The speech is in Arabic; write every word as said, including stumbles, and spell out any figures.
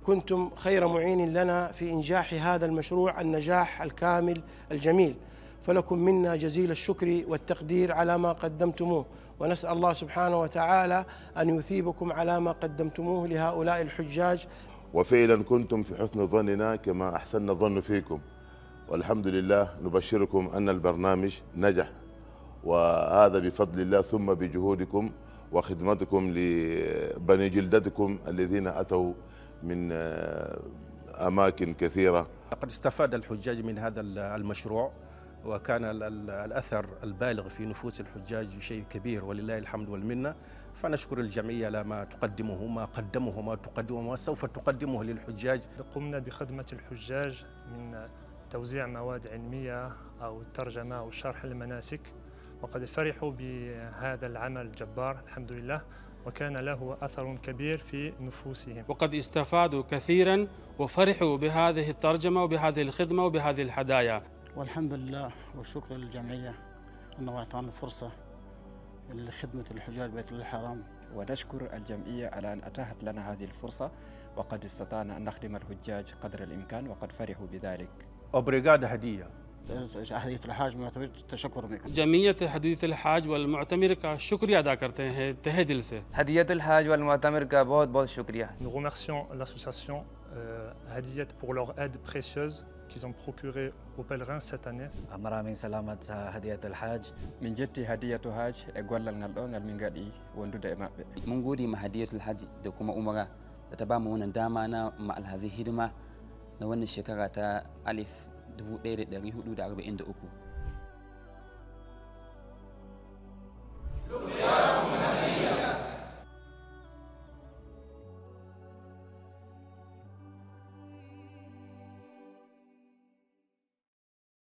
كنتم خير معين لنا في إنجاح هذا المشروع النجاح الكامل الجميل، فلكم منا جزيل الشكر والتقدير على ما قدمتموه، ونسأل الله سبحانه وتعالى أن يثيبكم على ما قدمتموه لهؤلاء الحجاج. وفعلا كنتم في حسن ظننا كما أحسن الظن فيكم، والحمد لله نبشركم أن البرنامج نجح، وهذا بفضل الله ثم بجهودكم وخدمتكم لبني جلدتكم الذين أتوا من أماكن كثيرة. قد استفاد الحجاج من هذا المشروع، وكان الأثر البالغ في نفوس الحجاج شيء كبير ولله الحمد والمنة. فنشكر الجمعية على ما تقدمه ما قدمه ما تقدمه وما سوف تقدمه للحجاج. قمنا بخدمة الحجاج من توزيع مواد علمية أو الترجمة أو شرح المناسك، وقد فرحوا بهذا العمل الجبار الحمد لله، وكان له أثر كبير في نفوسهم، وقد استفادوا كثيرا وفرحوا بهذه الترجمة وبهذه الخدمة وبهذه الهدايا. والحمد لله والشكر للجمعية أنه أعطانا فرصة لخدمة الحجاج بيت الله الحرام. ونشكر الجمعية على أن أتاحت لنا هذه الفرصة، وقد استطعنا أن نخدم الحجاج قدر الإمكان وقد فرحوا بذلك. أوبريغاد هدية هدية الحاج معتمر تشكر منك. جمعية هدية الحاج والمعتمر का शुक्रिया अदा करते हैं तहे दिल से। هدية الحاج والمعتمر का बहुत बहुत शुक्रिया। Nous remercions l'association Hadiyat pour leur aide précieuse qu'ils ont procurée aux pèlerins cette année. أمرا من سلامة هدية الحاج. من جتي هدية الحاج أقول لنا الأون المنقدي وندود إمام. من قولي مع هدية الحاج دكما أمرا تتبع من دامنا مع هذه الهدمة نوان الشكرة ألف dubu ɗaya da ɗari hudu da arba'in da uku.